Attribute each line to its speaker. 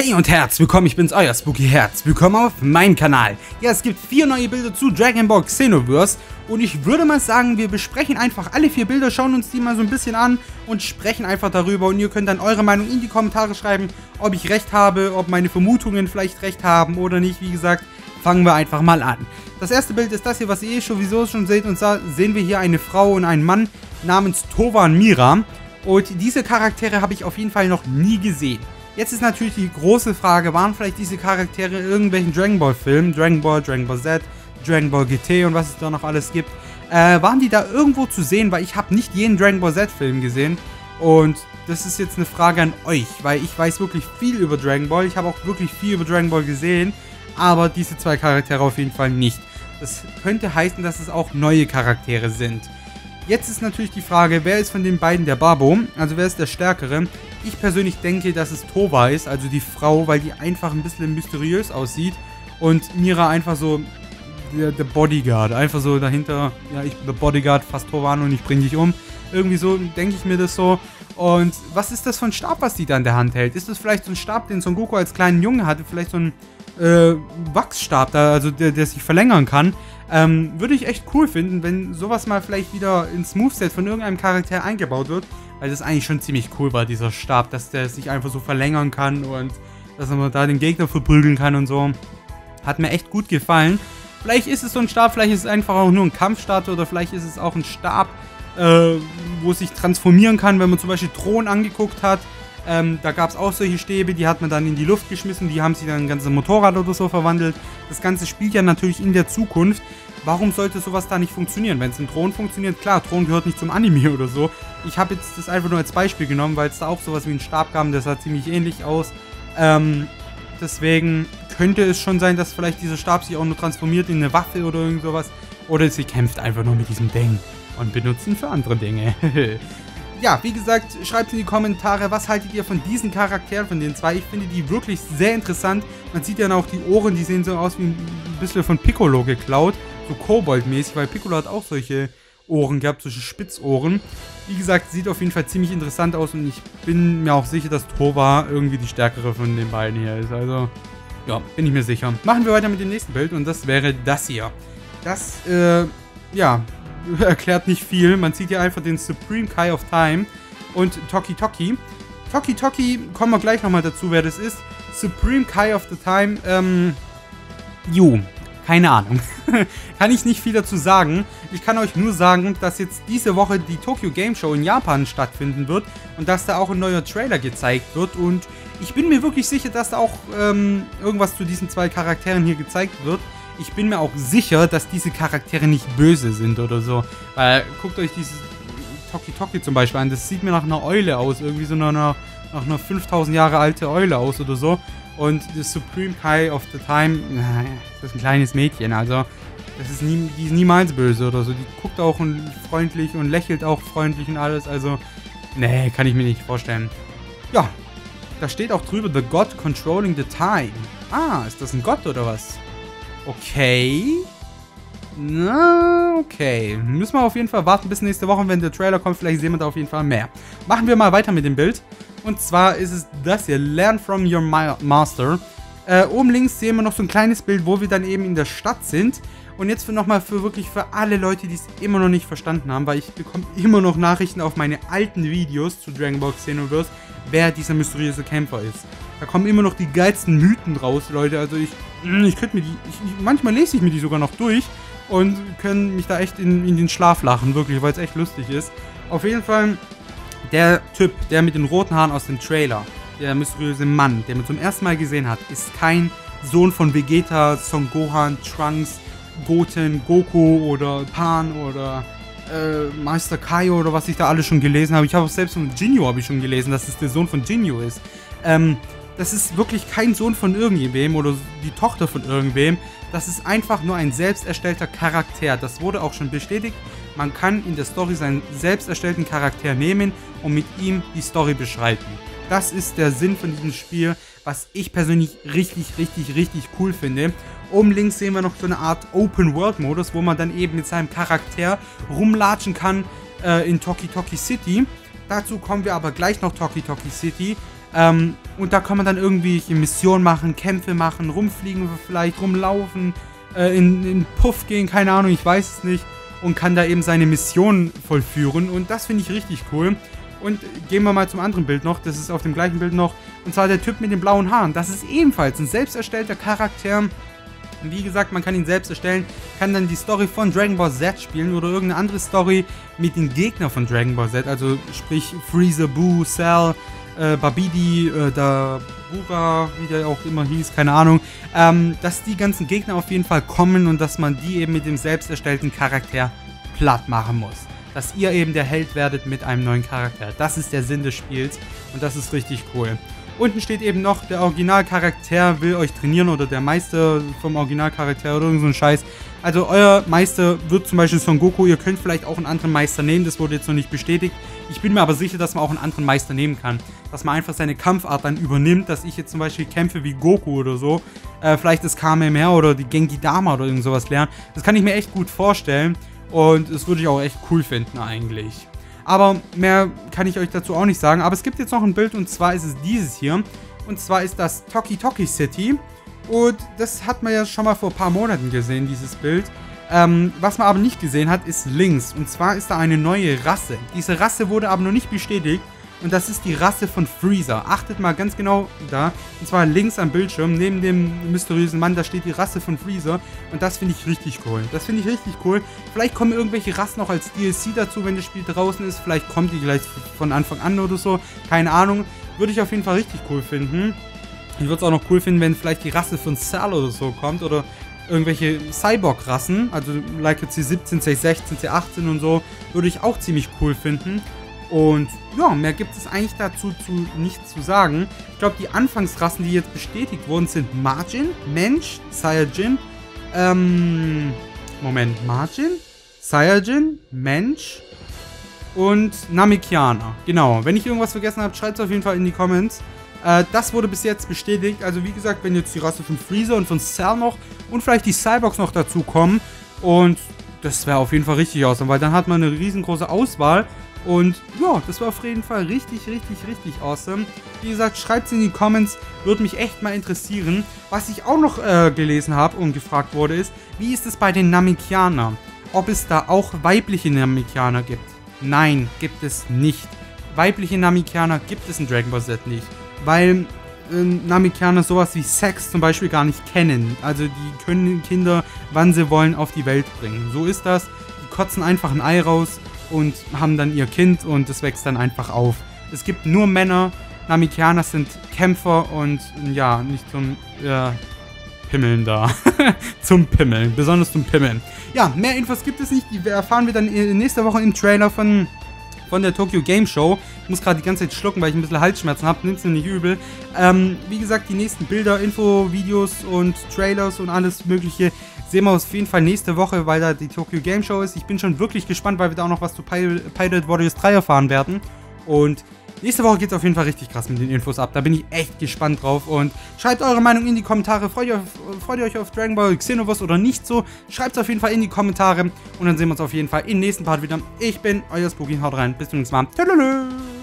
Speaker 1: Hey und herzlich willkommen, ich bin's, euer Spooky Herz. Willkommen auf meinem Kanal. Ja, es gibt 4 neue Bilder zu Dragon Ball Xenoverse und ich würde mal sagen, wir besprechen einfach alle 4 Bilder, schauen uns die mal so ein bisschen an und sprechen einfach darüber und ihr könnt dann eure Meinung in die Kommentare schreiben, ob ich recht habe, ob meine Vermutungen vielleicht recht haben oder nicht. Wie gesagt, fangen wir einfach mal an. Das erste Bild ist das hier, was ihr sowieso schon seht, und zwar sehen wir hier eine Frau und einen Mann namens Towa und Mira und diese Charaktere habe ich auf jeden Fall noch nie gesehen. Jetzt ist natürlich die große Frage, waren vielleicht diese Charaktere in irgendwelchen Dragon Ball Filmen, Dragon Ball Z, Dragon Ball GT und was es da noch alles gibt, waren die da irgendwo zu sehen, weil ich habe nicht jeden Dragon Ball Z Film gesehen und das ist jetzt eine Frage an euch, weil ich weiß wirklich viel über Dragon Ball, ich habe auch wirklich viel über Dragon Ball gesehen, aber diese 2 Charaktere auf jeden Fall nicht. Das könnte heißen, dass es auch neue Charaktere sind. Jetzt ist natürlich die Frage, wer ist von den beiden der Babo? Also wer ist der Stärkere? Ich persönlich denke, dass es Towa ist, also die Frau, weil die einfach ein bisschen mysteriös aussieht. Und Mira einfach so der Bodyguard, einfach so dahinter, ja, ich bin der Bodyguard, fass Towa an und ich bring dich um. Irgendwie so denke ich mir das so. Und was ist das für ein Stab, was die da in der Hand hält? Ist das vielleicht so ein Stab, den Son Goku als kleinen Junge hatte? Vielleicht so ein Wachsstab, da, also der sich verlängern kann. Würde ich echt cool finden, wenn sowas mal vielleicht wieder ins Moveset von irgendeinem Charakter eingebaut wird, weil das eigentlich schon ziemlich cool war, dieser Stab, dass der sich einfach so verlängern kann und dass man da den Gegner verprügeln kann und so. Hat mir echt gut gefallen. Vielleicht ist es so ein Stab, vielleicht ist es einfach auch nur ein Kampfstab oder vielleicht ist es auch ein Stab, wo es sich transformieren kann, wenn man zum Beispiel Thron angeguckt hat. Da gab es auch solche Stäbe, die hat man dann in die Luft geschmissen, die haben sich dann in ein ganzes Motorrad oder so verwandelt. Das Ganze spielt ja natürlich in der Zukunft. Warum sollte sowas da nicht funktionieren? Wenn es in Thron funktioniert, klar, Thron gehört nicht zum Anime oder so. Ich habe jetzt das einfach nur als Beispiel genommen, weil es da auch sowas wie einen Stab gab, der sah ziemlich ähnlich aus. Deswegen könnte es schon sein, dass vielleicht dieser Stab sich auch nur transformiert in eine Waffe oder irgend sowas. Oder sie kämpft einfach nur mit diesem Ding und benutzt ihn für andere Dinge. Ja, wie gesagt, schreibt in die Kommentare, was haltet ihr von diesen Charakteren, von den 2. Ich finde die wirklich sehr interessant. Man sieht ja auch die Ohren, die sehen so aus wie ein bisschen von Piccolo geklaut. So Kobold-mäßig, weil Piccolo hat auch solche Ohren gehabt, solche Spitzohren. Wie gesagt, sieht auf jeden Fall ziemlich interessant aus und ich bin mir auch sicher, dass Towa irgendwie die stärkere von den beiden hier ist. Also, ja, bin ich mir sicher. Machen wir weiter mit dem nächsten Bild und das wäre das hier. Das, ja, erklärt nicht viel. Man sieht hier einfach den Supreme Kai of Time und Toki Toki. Toki Toki, kommen wir gleich nochmal dazu, wer das ist. Supreme Kai of the Time, keine Ahnung. Kann ich nicht viel dazu sagen. Ich kann euch nur sagen, dass jetzt diese Woche die Tokyo Game Show in Japan stattfinden wird und dass da auch ein neuer Trailer gezeigt wird und ich bin mir wirklich sicher, dass da auch irgendwas zu diesen 2 Charakteren hier gezeigt wird. Ich bin mir auch sicher, dass diese Charaktere nicht böse sind oder so. Weil, guckt euch dieses Toki Toki zum Beispiel an. Das sieht mir nach einer Eule aus. Irgendwie so nach einer 5000 Jahre alte Eule aus oder so. Und das Supreme Kai of the Time, das ist ein kleines Mädchen. Also, die ist niemals böse oder so. Die guckt auch freundlich und lächelt auch freundlich und alles. Also, nee, kann ich mir nicht vorstellen. Ja, da steht auch drüber, The God Controlling the Time. Ah, ist das ein Gott oder was? Okay. Na, okay. Müssen wir auf jeden Fall warten bis nächste Woche, wenn der Trailer kommt. Vielleicht sehen wir da auf jeden Fall mehr. Machen wir mal weiter mit dem Bild. Und zwar ist es das hier. Learn from your master. Oben links sehen wir noch so ein kleines Bild, wo wir dann eben in der Stadt sind. Und jetzt nochmal wirklich für alle Leute, die es immer noch nicht verstanden haben, weil ich bekomme immer noch Nachrichten auf meine alten Videos zu Dragon Ball Xenoverse, wer dieser mysteriöse Kämpfer ist. Da kommen immer noch die geilsten Mythen raus, Leute. Also ich könnte mir manchmal lese ich mir die sogar noch durch und können mich da echt in den Schlaf lachen, wirklich, weil es echt lustig ist. Auf jeden Fall, der Typ, der mit den roten Haaren aus dem Trailer, der mysteriöse Mann, den man zum ersten Mal gesehen hat, ist kein Sohn von Vegeta, Son Gohan, Trunks, Goten, Goku oder Pan oder Meister Kaio oder was ich da alles schon gelesen habe. Ich habe auch selbst von Jinyu habe ich schon gelesen, dass es der Sohn von Jinyu ist. Das ist wirklich kein Sohn von irgendwem oder die Tochter von irgendwem. Das ist einfach nur ein selbst erstellter Charakter. Das wurde auch schon bestätigt. Man kann in der Story seinen selbst erstellten Charakter nehmen und mit ihm die Story beschreiten. Das ist der Sinn von diesem Spiel, was ich persönlich richtig cool finde. Oben links sehen wir noch so eine Art Open-World-Modus, wo man dann eben mit seinem Charakter rumlatschen kann in Toki Toki City. Dazu kommen wir aber gleich noch Toki Toki City. Und da kann man dann irgendwelche Missionen machen, Kämpfe machen, rumfliegen vielleicht, rumlaufen, in Puff gehen, keine Ahnung, ich weiß es nicht. Und kann da eben seine Mission vollführen. Und das finde ich richtig cool. Und gehen wir mal zum anderen Bild noch. Das ist auf dem gleichen Bild noch. Und zwar der Typ mit den blauen Haaren. Das ist ebenfalls ein selbst erstellter Charakter. Wie gesagt, man kann ihn selbst erstellen. Kann dann die Story von Dragon Ball Z spielen. Oder irgendeine andere Story mit den Gegnern von Dragon Ball Z. Also sprich Freezer, Boo, Cell, Babidi, Dabura, wie der auch immer hieß, keine Ahnung. Dass die ganzen Gegner auf jeden Fall kommen. Und dass man die eben mit dem selbst erstellten Charakter platt machen muss. Dass ihr eben der Held werdet mit einem neuen Charakter. Das ist der Sinn des Spiels und das ist richtig cool. Unten steht eben noch, der Originalcharakter will euch trainieren oder der Meister vom Originalcharakter oder irgend so ein Scheiß. Also euer Meister wird zum Beispiel Son Goku, ihr könnt vielleicht auch einen anderen Meister nehmen, das wurde jetzt noch nicht bestätigt. Ich bin mir aber sicher, dass man auch einen anderen Meister nehmen kann. Dass man einfach seine Kampfart dann übernimmt, dass ich jetzt zum Beispiel kämpfe wie Goku oder so. Vielleicht das Kamehameha oder die Genki Dama oder irgend sowas lernen. Das kann ich mir echt gut vorstellen. Und das würde ich auch echt cool finden eigentlich. Aber mehr kann ich euch dazu auch nicht sagen. Aber es gibt jetzt noch ein Bild und zwar ist es dieses hier. Und zwar ist das Toki Toki City. Und das hat man ja schon mal vor ein paar Monaten gesehen, dieses Bild. Was man aber nicht gesehen hat, ist links. Und zwar ist da eine neue Rasse. Diese Rasse wurde aber noch nicht bestätigt. Und das ist die Rasse von Freezer. Achtet mal ganz genau da. Und zwar links am Bildschirm, neben dem mysteriösen Mann, da steht die Rasse von Freezer. Und das finde ich richtig cool. Das finde ich richtig cool. Vielleicht kommen irgendwelche Rassen noch als DLC dazu, wenn das Spiel draußen ist. Vielleicht kommt die gleich von Anfang an oder so. Keine Ahnung. Würde ich auf jeden Fall richtig cool finden. Ich würde es auch noch cool finden, wenn vielleicht die Rasse von Cell oder so kommt. Oder irgendwelche Cyborg-Rassen. Also like C17, C16, C18 und so. Würde ich auch ziemlich cool finden. Und ja, mehr gibt es eigentlich dazu nicht zu sagen. Ich glaube, die Anfangsrassen, die jetzt bestätigt wurden, sind Majin, Mensch, Saiyajin, Majin, Saiyajin, Mensch und Namekianer. Genau, wenn ich irgendwas vergessen habe, schreibt es auf jeden Fall in die Comments. Das wurde bis jetzt bestätigt. Also wie gesagt, wenn jetzt die Rasse von Freezer und von Cell noch und vielleicht die Cyborgs noch dazu kommen. Und das wäre auf jeden Fall richtig awesome, weil dann hat man eine riesengroße Auswahl. Und ja, das war auf jeden Fall richtig awesome. Wie gesagt, schreibt es in die Comments, würde mich echt mal interessieren. Was ich auch noch gelesen habe und gefragt wurde ist, wie ist es bei den Namekianern? Ob es da auch weibliche Namekianer gibt? Nein, gibt es nicht. Weibliche Namekianer gibt es in Dragon Ball Z nicht. Weil Namekianer sowas wie Sex zum Beispiel gar nicht kennen. Also die können Kinder, wann sie wollen, auf die Welt bringen. So ist das. Die kotzen einfach ein Ei raus und haben dann ihr Kind und es wächst dann einfach auf. Es gibt nur Männer, Namekianer sind Kämpfer und ja, nicht zum Pimmeln da. Zum Pimmeln, besonders zum Pimmeln. Ja, mehr Infos gibt es nicht, die erfahren wir dann nächste Woche im Trailer von der Tokyo Game Show. Ich muss gerade die ganze Zeit schlucken, weil ich ein bisschen Halsschmerzen habe. Nimm's mir nicht übel. Wie gesagt, die nächsten Bilder, Info-Videos und Trailers und alles mögliche sehen wir auf jeden Fall nächste Woche, weil da die Tokyo Game Show ist. Ich bin schon wirklich gespannt, weil wir da auch noch was zu Pilot Warriors 3 erfahren werden. Und nächste Woche geht es auf jeden Fall richtig krass mit den Infos ab. Da bin ich echt gespannt drauf. Und schreibt eure Meinung in die Kommentare. Freut ihr euch auf Dragon Ball Xenoverse oder nicht so? Schreibt es auf jeden Fall in die Kommentare. Und dann sehen wir uns auf jeden Fall im nächsten Part wieder. Ich bin euer Spooky. Haut rein. Bis zum nächsten Mal. Tschüss.